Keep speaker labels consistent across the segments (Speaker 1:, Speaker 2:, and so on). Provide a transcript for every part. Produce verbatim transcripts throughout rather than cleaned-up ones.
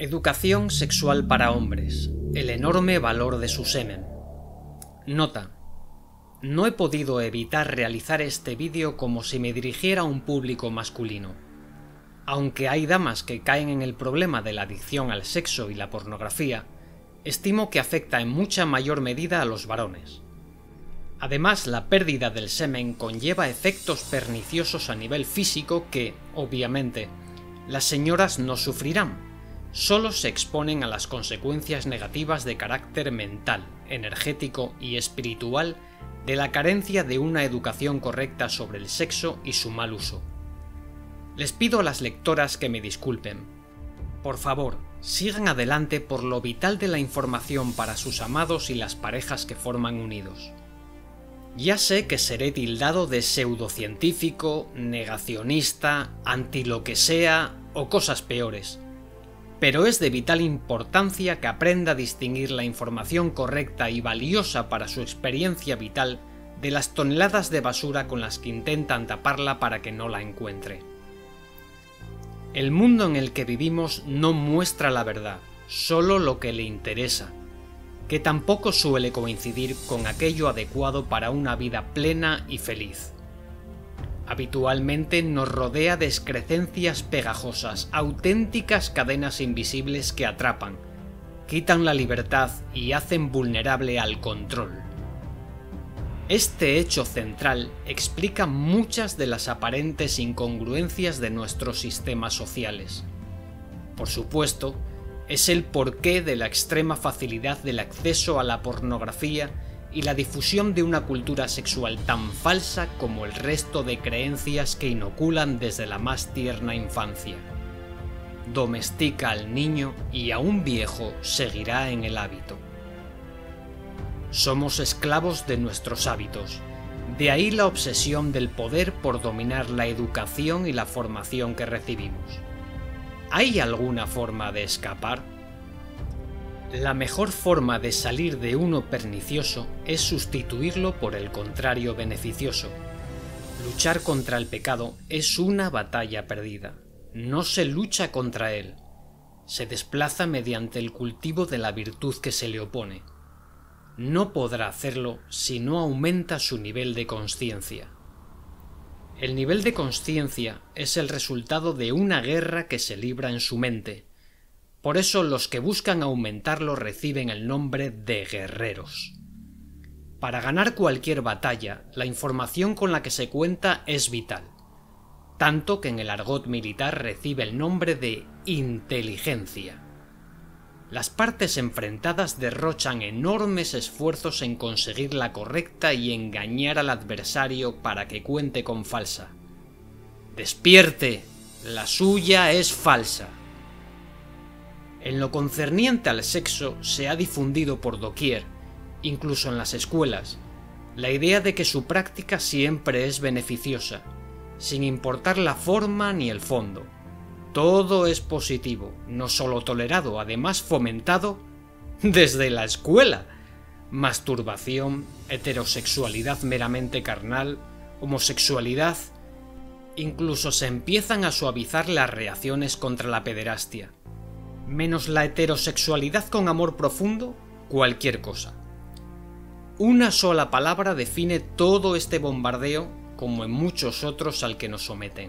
Speaker 1: Educación sexual para hombres. El enorme valor de su semen. Nota. No he podido evitar realizar este vídeo como si me dirigiera a un público masculino. Aunque hay damas que caen en el problema de la adicción al sexo y la pornografía, estimo que afecta en mucha mayor medida a los varones. Además, la pérdida del semen conlleva efectos perniciosos a nivel físico que, obviamente, las señoras no sufrirán. Solo se exponen a las consecuencias negativas de carácter mental, energético y espiritual de la carencia de una educación correcta sobre el sexo y su mal uso. Les pido a las lectoras que me disculpen. Por favor, sigan adelante por lo vital de la información para sus amados y las parejas que forman unidos. Ya sé que seré tildado de pseudocientífico, negacionista, anti lo que sea o cosas peores. Pero es de vital importancia que aprenda a distinguir la información correcta y valiosa para su experiencia vital de las toneladas de basura con las que intentan taparla para que no la encuentre. El mundo en el que vivimos no muestra la verdad, solo lo que le interesa, que tampoco suele coincidir con aquello adecuado para una vida plena y feliz. Habitualmente nos rodea de excrecencias pegajosas, auténticas cadenas invisibles que atrapan, quitan la libertad y hacen vulnerable al control. Este hecho central explica muchas de las aparentes incongruencias de nuestros sistemas sociales. Por supuesto, es el porqué de la extrema facilidad del acceso a la pornografía y la difusión de una cultura sexual tan falsa como el resto de creencias que inoculan desde la más tierna infancia. Domestica al niño y aún viejo seguirá en el hábito. Somos esclavos de nuestros hábitos, de ahí la obsesión del poder por dominar la educación y la formación que recibimos. ¿Hay alguna forma de escapar? La mejor forma de salir de uno pernicioso es sustituirlo por el contrario beneficioso. Luchar contra el pecado es una batalla perdida. No se lucha contra él. Se desplaza mediante el cultivo de la virtud que se le opone. No podrá hacerlo si no aumenta su nivel de consciencia. El nivel de consciencia es el resultado de una guerra que se libra en su mente. Por eso los que buscan aumentarlo reciben el nombre de guerreros. Para ganar cualquier batalla, la información con la que se cuenta es vital, tanto que en el argot militar recibe el nombre de inteligencia. Las partes enfrentadas derrochan enormes esfuerzos en conseguir la correcta y engañar al adversario para que cuente con falsa. ¡Despierte! La suya es falsa. En lo concerniente al sexo se ha difundido por doquier, incluso en las escuelas, la idea de que su práctica siempre es beneficiosa, sin importar la forma ni el fondo. Todo es positivo, no solo tolerado, además fomentado desde la escuela. Masturbación, heterosexualidad meramente carnal, homosexualidad. Incluso se empiezan a suavizar las reacciones contra la pederastia. Menos la heterosexualidad con amor profundo, cualquier cosa. Una sola palabra define todo este bombardeo, como en muchos otros al que nos someten.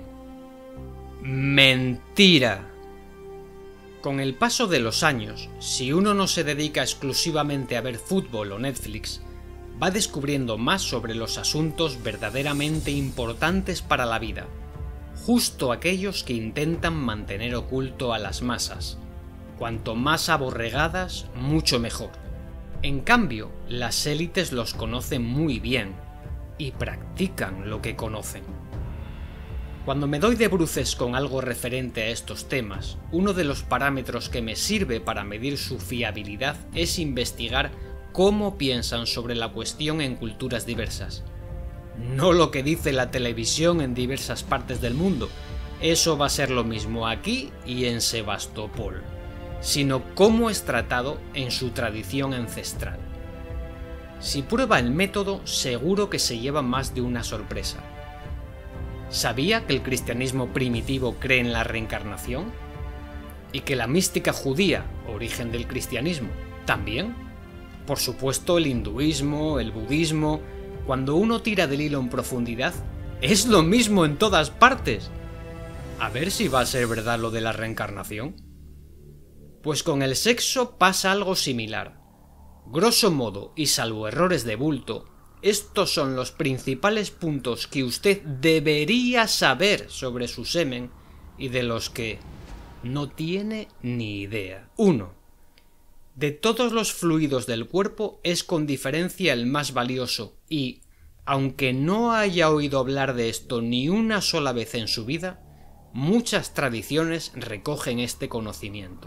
Speaker 1: Mentira. Con el paso de los años, si uno no se dedica exclusivamente a ver fútbol o Netflix, va descubriendo más sobre los asuntos verdaderamente importantes para la vida, justo aquellos que intentan mantener oculto a las masas. Cuanto más aborregadas, mucho mejor. En cambio, las élites los conocen muy bien y practican lo que conocen. Cuando me doy de bruces con algo referente a estos temas, uno de los parámetros que me sirve para medir su fiabilidad es investigar cómo piensan sobre la cuestión en culturas diversas. No lo que dice la televisión en diversas partes del mundo, eso va a ser lo mismo aquí y en Sebastopol, sino cómo es tratado en su tradición ancestral. Si prueba el método, seguro que se lleva más de una sorpresa. ¿Sabía que el cristianismo primitivo cree en la reencarnación? Y que la mística judía, origen del cristianismo, también. Por supuesto, el hinduismo, el budismo. Cuando uno tira del hilo en profundidad, es lo mismo en todas partes. A ver si va a ser verdad lo de la reencarnación. Pues con el sexo pasa algo similar. Grosso modo, y salvo errores de bulto, estos son los principales puntos que usted debería saber sobre su semen y de los que no tiene ni idea. uno. De todos los fluidos del cuerpo es con diferencia el más valioso y, aunque no haya oído hablar de esto ni una sola vez en su vida, muchas tradiciones recogen este conocimiento.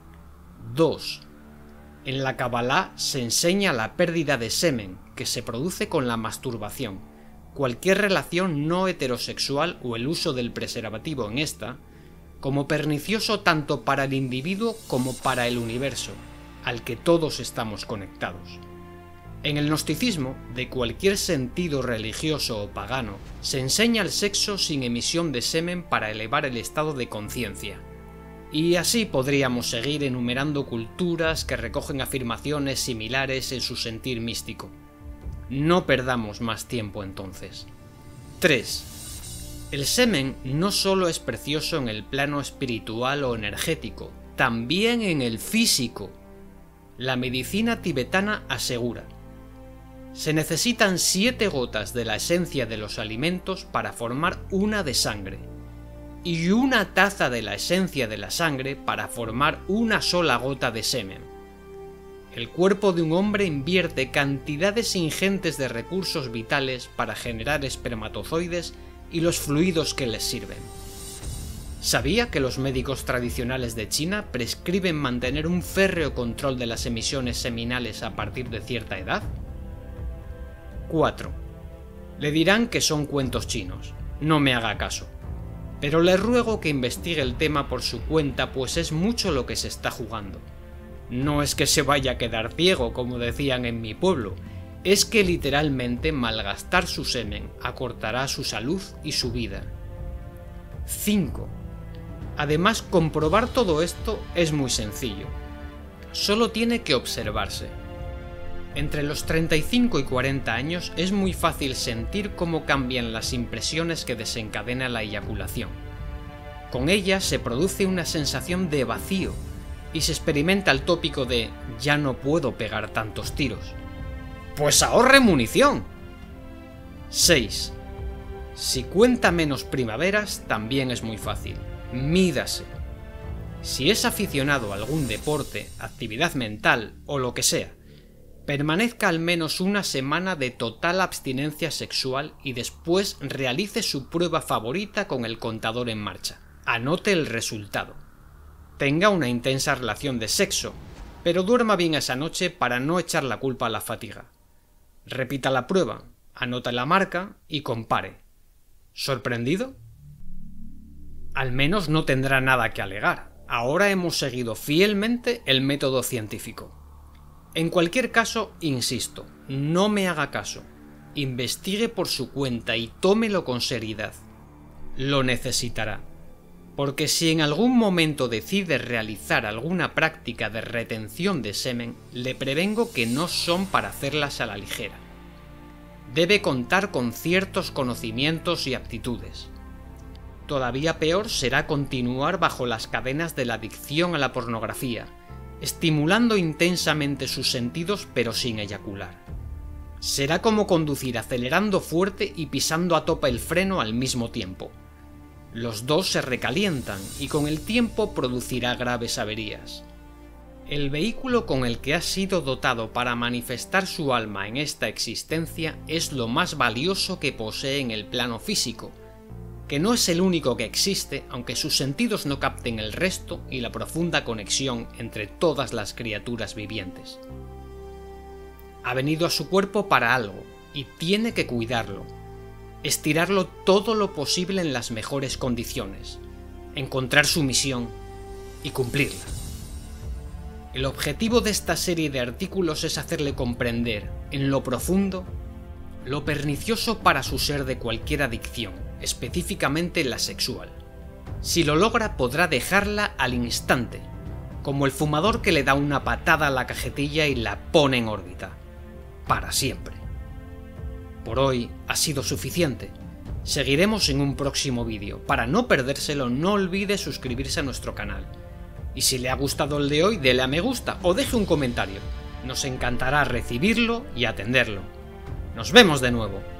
Speaker 1: dos. En la Kabbalah se enseña la pérdida de semen que se produce con la masturbación, cualquier relación no heterosexual o el uso del preservativo en esta, como pernicioso tanto para el individuo como para el universo, al que todos estamos conectados. En el gnosticismo, de cualquier sentido religioso o pagano, se enseña el sexo sin emisión de semen para elevar el estado de conciencia. Y así podríamos seguir enumerando culturas que recogen afirmaciones similares en su sentir místico. No perdamos más tiempo entonces. tres. El semen no solo es precioso en el plano espiritual o energético, también en el físico. La medicina tibetana asegura: se necesitan siete gotas de la esencia de los alimentos para formar una de sangre, y una taza de la esencia de la sangre para formar una sola gota de semen. El cuerpo de un hombre invierte cantidades ingentes de recursos vitales para generar espermatozoides y los fluidos que les sirven. ¿Sabía que los médicos tradicionales de China prescriben mantener un férreo control de las emisiones seminales a partir de cierta edad? cuatro. Le dirán que son cuentos chinos. No me haga caso. Pero le ruego que investigue el tema por su cuenta, pues es mucho lo que se está jugando. No es que se vaya a quedar ciego, como decían en mi pueblo, es que literalmente malgastar su semen acortará su salud y su vida. cinco. Además, comprobar todo esto es muy sencillo. Solo tiene que observarse. Entre los treinta y cinco y cuarenta años es muy fácil sentir cómo cambian las impresiones que desencadena la eyaculación. Con ella se produce una sensación de vacío y se experimenta el tópico de «ya no puedo pegar tantos tiros». ¡Pues ahorre munición! seis. Si cuenta menos primaveras, también es muy fácil. Mídase. Si es aficionado a algún deporte, actividad mental o lo que sea, permanezca al menos una semana de total abstinencia sexual y después realice su prueba favorita con el contador en marcha. Anote el resultado. Tenga una intensa relación de sexo, pero duerma bien esa noche para no echar la culpa a la fatiga. Repita la prueba, anote la marca y compare. ¿Sorprendido? Al menos no tendrá nada que alegar. Ahora hemos seguido fielmente el método científico. En cualquier caso, insisto, no me haga caso. Investigue por su cuenta y tómelo con seriedad. Lo necesitará. Porque si en algún momento decide realizar alguna práctica de retención de semen, le prevengo que no son para hacerlas a la ligera. Debe contar con ciertos conocimientos y aptitudes. Todavía peor será continuar bajo las cadenas de la adicción a la pornografía, estimulando intensamente sus sentidos pero sin eyacular. Será como conducir acelerando fuerte y pisando a tope el freno al mismo tiempo. Los dos se recalientan y con el tiempo producirá graves averías. El vehículo con el que ha sido dotado para manifestar su alma en esta existencia es lo más valioso que posee en el plano físico, que no es el único que existe, aunque sus sentidos no capten el resto y la profunda conexión entre todas las criaturas vivientes. Ha venido a su cuerpo para algo, y tiene que cuidarlo, estirarlo todo lo posible en las mejores condiciones, encontrar su misión y cumplirla. El objetivo de esta serie de artículos es hacerle comprender, en lo profundo, lo pernicioso para su ser de cualquier adicción, específicamente la sexual. Si lo logra podrá dejarla al instante, como el fumador que le da una patada a la cajetilla y la pone en órbita, para siempre. Por hoy ha sido suficiente. Seguiremos en un próximo vídeo. Para no perdérselo, no olvide suscribirse a nuestro canal. Y si le ha gustado el de hoy, dele a me gusta o deje un comentario. Nos encantará recibirlo y atenderlo. Nos vemos de nuevo.